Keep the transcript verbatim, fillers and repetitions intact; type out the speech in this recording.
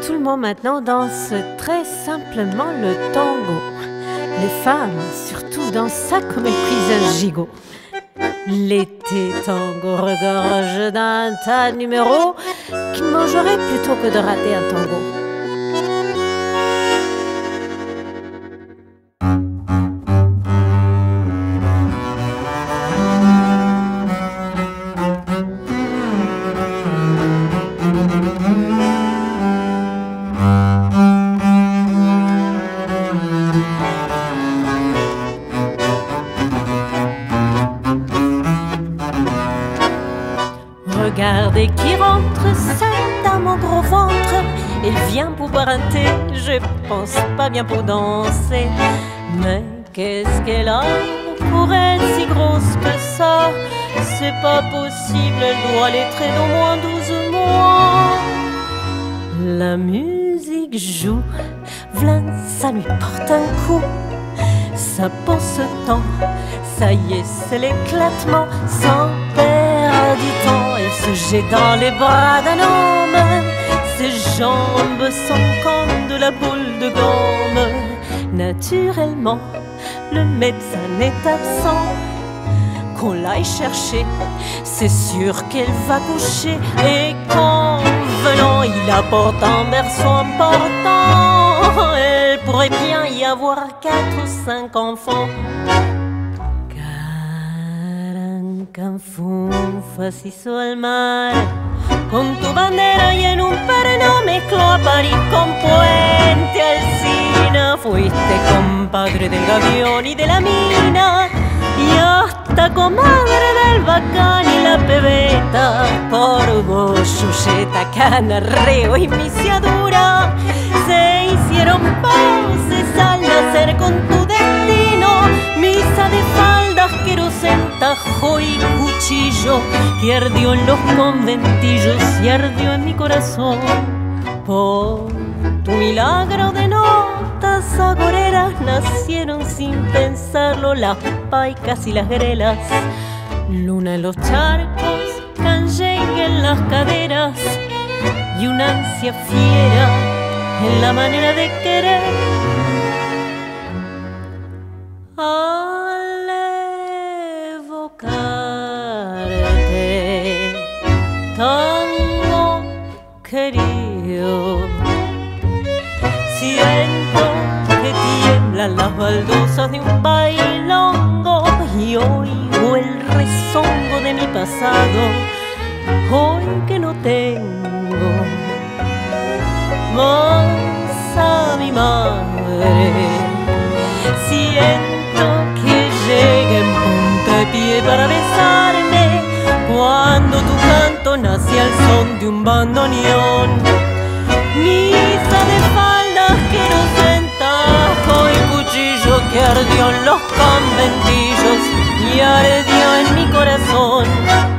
tout le monde maintenant danse très simplement le tango. Les femmes, surtout, dansent ça comme elles cuisent un gigot. L'été tango regorge d'un tas de numéros qui mangeraient plutôt que de rater un tango. Regardez qui rentre, seule dans mon gros ventre. Elle vient pour boire un thé, je pense pas bien pour danser. Mais qu'est-ce qu'elle a pour être si grosse que ça? C'est pas possible, elle doit l'être d'au moins douze mois. La musique joue, v'là, ça lui porte un coup. Ça pense tant, ça y est, c'est l'éclatement. Sans perdre du temps, elle se jette dans les bras d'un homme. Ses jambes sont comme de la boule de gomme. Naturellement, le médecin est absent. Qu'on l'aille chercher, c'est sûr qu'elle va coucher. Et qu'en venant, il apporte un berceau important. Elle pourrait bien y avoir quatre ou cinq enfants. Carancanfunfa se hizo al mar con tu bandera y en un perno mezcló a París con Puente Alsina. Fuiste compadre del gavión y de la mina y hasta comadre del bacán y la pebeta. Por vos, Yuyeta, Canarreo y Misiadura se hicieron paces al nacer con tu destino. Misa de faldas, querosén, tajo y cuchillo que ardió en los conventillos y ardió en mi corazón. Por tu milagro de notas agoreras nacieron sin pensarlo las paicas y las grelas. Luna en los charcos, canyengue en las caderas y una ansia fiera en la manera de querer. Al evocarte, tango querido, siento que tiemblan las baldosas de un bailongo y oigo el rezongo de mi pasado, hoy que no tengo más a mi madre. Siento que llegue en puntapié para besarme cuando tu canto nace al son de un bandoneón. Misa de faldas, querosén, tajo y cuchillo que ardió en los conventillos y ardió en mi corazón.